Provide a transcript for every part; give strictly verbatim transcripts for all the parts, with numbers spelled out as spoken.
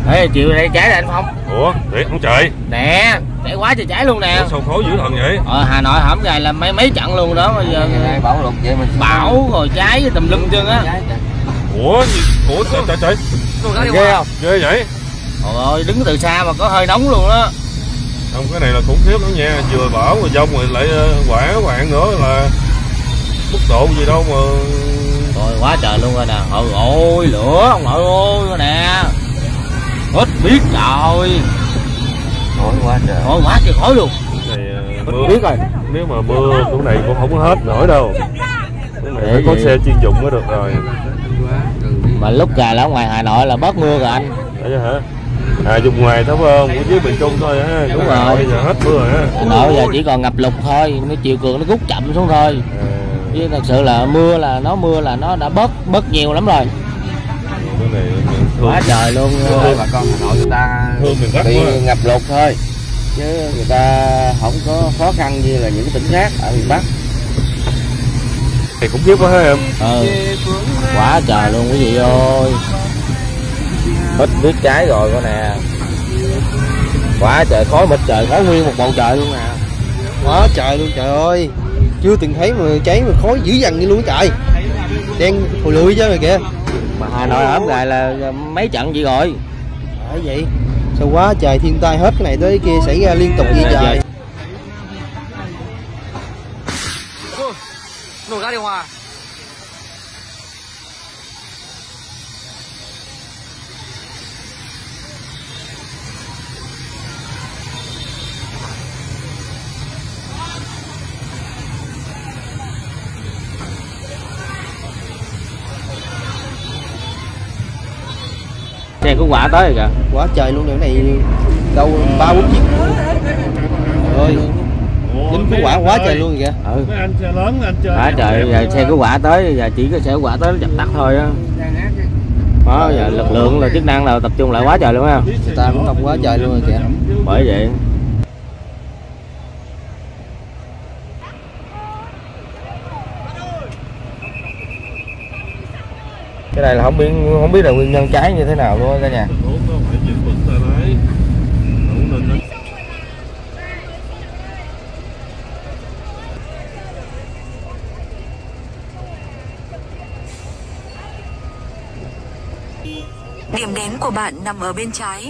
Ê, chiều đây cháy rồi anh Phong. Ủa, thiệt không trời? Nè, cháy quá trời cháy luôn nè. Ủa, sao khói dữ thần vậy? Ờ, Hà Nội hổm gài là mấy mấy trận luôn đó bây giờ. Bão lụt vậy mình. Bão rồi cháy với tùm lum chân á. Ủa, ủa trời trời trời. Ghê không? Ghê vậy? Trời ơi, đứng từ xa mà có hơi nóng luôn đó. Không, cái này là khủng khiếp lắm nha. Vừa bão rồi dông rồi lại quả quạng nữa là mức độ gì đâu mà. Rồi quá trời luôn rồi nè. Ôi ôi lửa ông nội ơi nè. Hết biết trời. Khói quá trời. Khói quá trời khói luôn. Cái này Hết mưa, biết rồi. nếu mà mưa chỗ này cũng không có hết nổi đâu. Cái này phải có xe chuyên dụng mới được rồi. Mà lúc gà là ở ngoài Hà Nội là bớt mưa rồi anh. Đấy hả? À dùng ngoài thôi phải không? Ở dưới miền Trung thôi ha. Đúng rồi. Bây giờ hết mưa rồi ha. Hà Nội giờ chỉ còn ngập lụt thôi, nó chiều cường nó rút chậm xuống thôi. À. Chứ thật sự là mưa là nó mưa là nó đã bớt bớt nhiều lắm rồi. Cái này thương. Quá trời luôn. Thương bà con Hà Nội người ta Thương miền Bắc bị quá. ngập lụt thôi. Chứ người ta không có khó khăn như là những tỉnh khác ở miền Bắc. Thì cũng biết quá ha em. Ừ. Quá trời luôn quý vị ơi. Hết biết trái rồi con nè. Quá trời khói mịt trời, khói nguyên một bầu trời luôn nè. Quá trời luôn trời ơi. Chưa từng thấy mà cháy mà khói dữ dằn như luôn trời. Đen thùi lùi chứ rồi kìa. Mà Hà Nội hổm gài là mấy trận vậy rồi. Phải vậy. Sao quá trời thiên tai hết cái này tới cái kia xảy ra liên tục vậy trời. Nổ ra điều hòa. Xe của quả tới rồi kìa. Quá trời luôn cái này đâu ba bốn chiếc. Rồi. Dính cứu quả quá trời luôn kìa. Ừ. Mấy anh xe lớn anh chơi. Quá trời giờ xe cứu quả tới, giờ chỉ có xe cứu quả tới nó dập tắt thôi á. Đó, giờ lực lượng là chức năng là tập trung lại quá trời luôn á. Người ta cũng đông quá trời luôn rồi kìa. Bởi vậy. Cái này là không biết không biết là nguyên nhân cháy như thế nào luôn á cả nhà. Điểm đến của bạn nằm ở bên trái.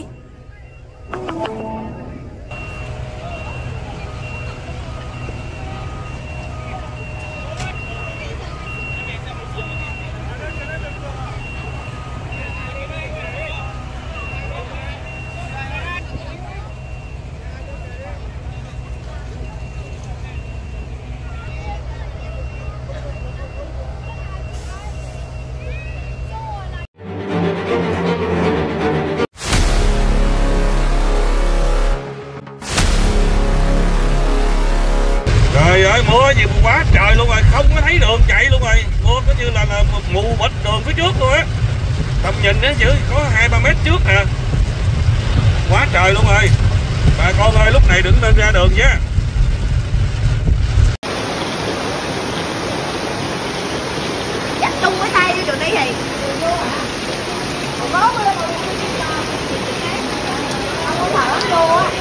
Trời ơi mưa gì quá trời luôn rồi, không có thấy đường chạy luôn rồi, mưa có như là, là mù bịt đường phía trước luôn á, tầm nhìn á chỉ có hai ba mét trước nè, quá trời luôn rồi. Bà con ơi lúc này đừng nên ra đường nha. Dắt chung với tay đi đường đi thì có mưa rồi không có thở vô á.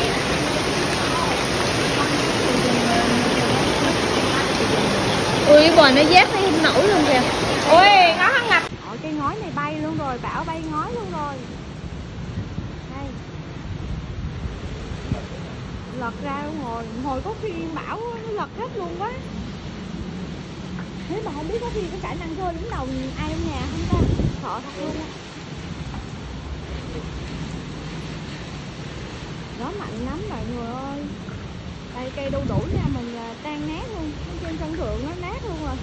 Ui bò nó dát nó không nổi luôn kìa. Ôi nó hắn ngập. Ôi cây ngói này bay luôn rồi, bão bay ngói luôn rồi. Đây. Lật ra luôn rồi, hồi có khi bão nó lật hết luôn quá. Thế mà không biết có khi có khả năng rơi đến đầu ai trong nhà không ta? Sợ thật luôn á. Gió mạnh lắm mọi người ơi. Đây cây đu đủ nha mình tan nát luôn, trên sân thượng nó nát luôn rồi.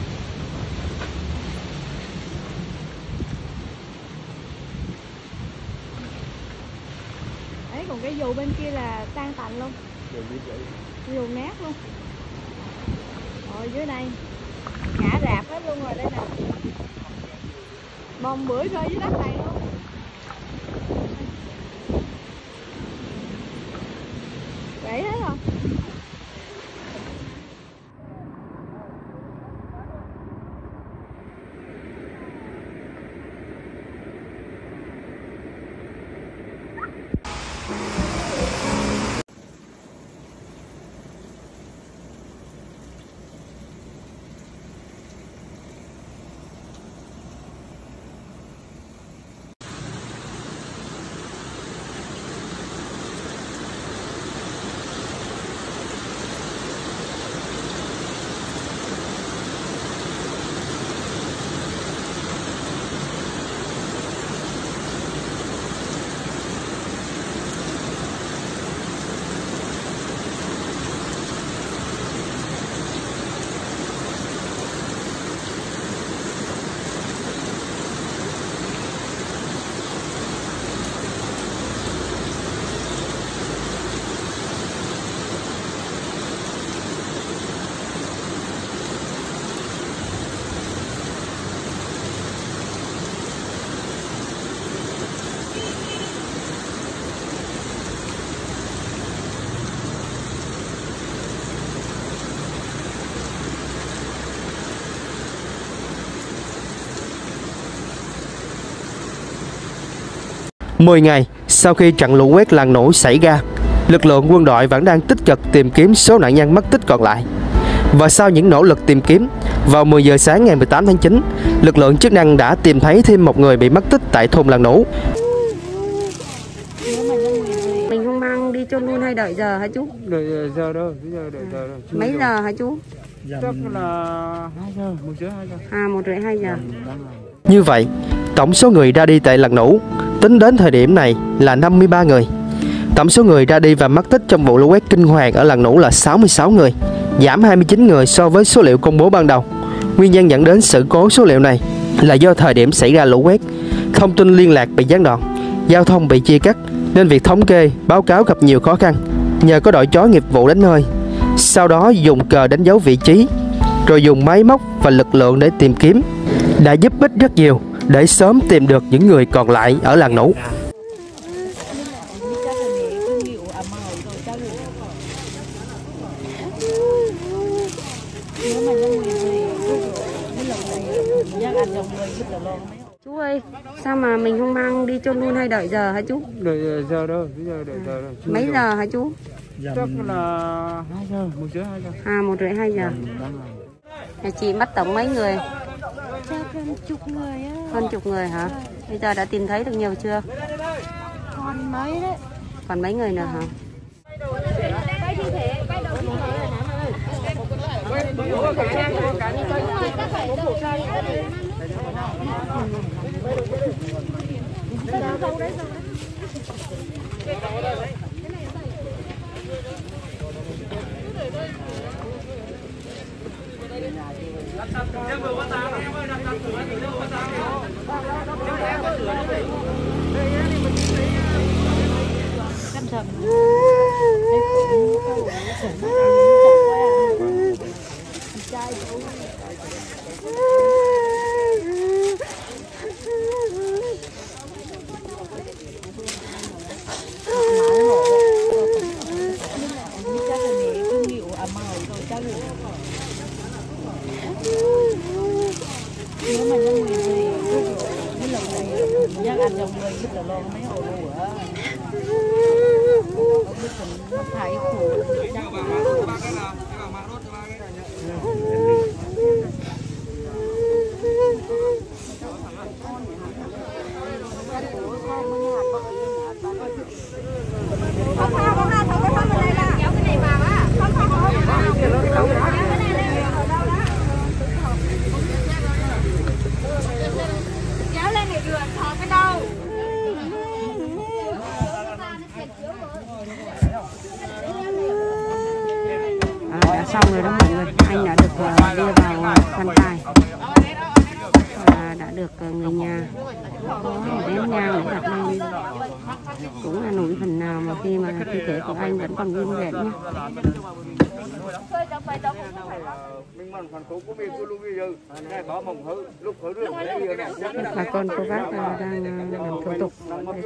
Đấy còn cái dù bên kia là tan tành luôn, dù nát luôn. Rồi dưới đây ngã rạp hết luôn rồi đây nè, bông bưởi rơi dưới đất này luôn. Vậy hết rồi. mười ngày sau khi trận lũ quét Làng Nủ xảy ra, lực lượng quân đội vẫn đang tích cực tìm kiếm số nạn nhân mất tích còn lại. Và sau những nỗ lực tìm kiếm, vào mười giờ sáng ngày mười tám tháng chín, lực lượng chức năng đã tìm thấy thêm một người bị mất tích tại thôn Làng Nủ. Mình không mang đi chôn luôn hay đợi giờ hả chú? Đợi giờ đâu, giờ đợi giờ đâu. Mấy giờ hả chú? Chắc là hai giờ, một rưỡi hai giờ. À, một rưỡi hai giờ. Như vậy, tổng số người ra đi tại Làng Nủ tính đến thời điểm này là năm mươi ba người. Tổng số người ra đi và mất tích trong vụ lũ quét kinh hoàng ở Làng Nủ là sáu mươi sáu người, giảm hai mươi chín người so với số liệu công bố ban đầu. Nguyên nhân dẫn đến sự cố số liệu này là do thời điểm xảy ra lũ quét, thông tin liên lạc bị gián đoạn, giao thông bị chia cắt, nên việc thống kê, báo cáo gặp nhiều khó khăn. Nhờ có đội chó nghiệp vụ đến nơi, sau đó dùng cờ đánh dấu vị trí, rồi dùng máy móc và lực lượng để tìm kiếm, đã giúp ích rất nhiều để sớm tìm được những người còn lại ở Làng Nủ. Chú ơi, sao mà mình không mang đi chôn luôn hay đợi giờ hả chú? Đợi giờ đâu, giờ đợi giờ đâu. Mấy giờ hả chú? Chắc là hai giờ, một rưỡi hai giờ. À, một rưỡi hai giờ. Nhà chị mất tổng mấy người? Chắc hơn chục người á. Hơn chục người hả? Bây giờ đã tìm thấy được nhiều chưa? Còn mấy đấy. Còn mấy người nữa hả? Nếu mà nhân người thì cái lần này chắc anh dòng người rất là lo mấy hồ lúa nó phải khổ. À, đã xong rồi đó mọi người, anh đã được uh, đưa vào quan tài và đã được uh, người nhà đến nhang để đặt lên, cũng là nổi phần nào mà khi mà thi thể của anh vẫn còn nguyên vẹn nhé. Bà con cô bác uh, đang uh, làm thủ tục để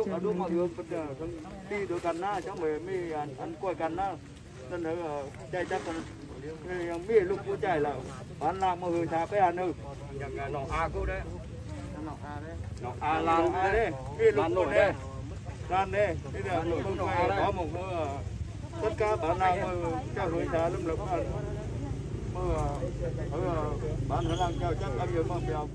cho nên là chạy chắc còn mi lúc của chạy là bán làm mà hướng xa cái hà nữ nọ a cô đấy nọ a đấy nọ a làm a đấy mi lúc của đây làm đây bây giờ không phải có một tất cả bán làm mà cho hướng xa lúc lúc mà bán nó làm cho chắc ăn nhiều mà bèo